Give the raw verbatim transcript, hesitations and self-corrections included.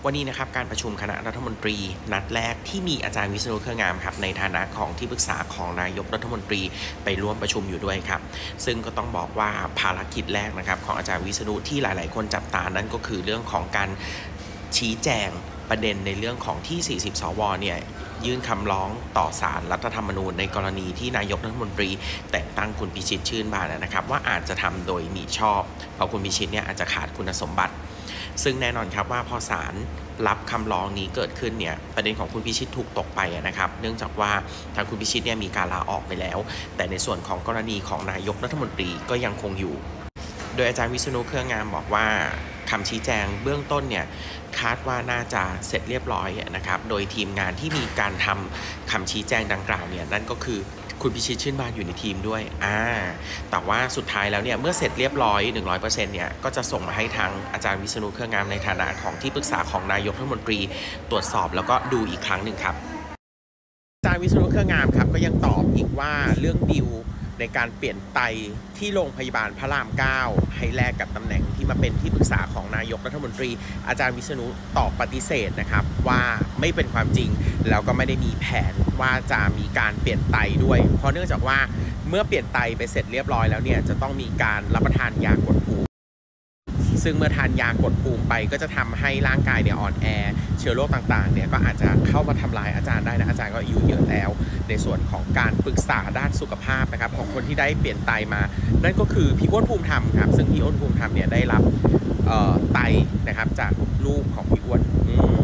วันนี้นะครับการประชุมคณะรัฐมนตรีนัดแรกที่มีอาจารย์วิษณุเครืองามครับในฐานะของที่ปรึกษาของนายกรัฐมนตรีไปร่วมประชุมอยู่ด้วยครับซึ่งก็ต้องบอกว่าภารกิจแรกนะครับของอาจารย์วิษณุที่หลายๆคนจับตานั่นก็คือเรื่องของการชี้แจงประเด็นในเรื่องของที่สี่สิบสวเนี่ยยื่นคำร้องต่อศาลรัฐธรรมนูญในกรณีที่นายกรัฐมนตรีแต่งตั้งคุณพิชิตชื่นบานนะครับว่าอาจจะทำโดยมิชอบเพราะคุณพิชิตเนี่ยอาจจะขาดคุณสมบัติซึ่งแน่นอนครับว่าพอศาลรับคำร้องนี้เกิดขึ้นเนี่ยประเด็นของคุณพิชิตถูกตกไปนะครับเนื่องจากว่าทางคุณพิชิตเนี่ยมีการลาออกไปแล้วแต่ในส่วนของกรณีของนายกรัฐมนตรีก็ยังคงอยู่โดยอาจารย์วิษณุเครืองามบอกว่าคำชี้แจงเบื้องต้นเนี่ยคาดว่าน่าจะเสร็จเรียบร้อยนะครับโดยทีมงานที่มีการทำคำชี้แจงดังกล่าวเนี่ยนั่นก็คือคุณพิชิตชื่นบานอยู่ในทีมด้วยอ่าแต่ว่าสุดท้ายแล้วเนี่ยเมื่อเสร็จเรียบร้อย หนึ่งร้อยเปอร์เซ็นต์ เนี่ยก็จะส่งมาให้ทางอาจารย์วิษณุเครืองามในฐานะของที่ปรึกษาของนายกรัฐมนตรีตรวจสอบแล้วก็ดูอีกครั้งหนึ่งครับอาจารย์วิษณุเครืองามครับก็ยังตอบอีกว่าเรื่องดิวในการเปลี่ยนไตที่โรงพยาบาลพระรามเก้าให้แลกกับตำแหน่งที่มาเป็นที่ปรึกษาของนายกรัฐมนตรีอาจารย์วิษณุตอบปฏิเสธนะครับว่าไม่เป็นความจริงแล้วก็ไม่ได้มีแผนว่าจะมีการเปลี่ยนไตด้วยเพราะเนื่องจากว่าเมื่อเปลี่ยนไตไปเสร็จเรียบร้อยแล้วเนี่ยจะต้องมีการรับประทานยากดภูมิซึ่งเมื่อทานยากดภูมิไปก็จะทำให้ร่างกายเนี่ยอ่อนแอเชื้อโรคต่างๆเนี่ยก็อาจจะเข้ามาทำลายอาจารย์ได้นะอาจารย์ก็อายุเยอะแล้วในส่วนของการปรึกษาด้านสุขภาพนะครับของคนที่ได้เปลี่ยนไตมานั่นก็คือพี่อ้วนภูมิธรรมครับซึ่งพี่อ้วนภูมิธรรมเนี่ยได้รับไตนะครับจากลูกของพี่อ้วน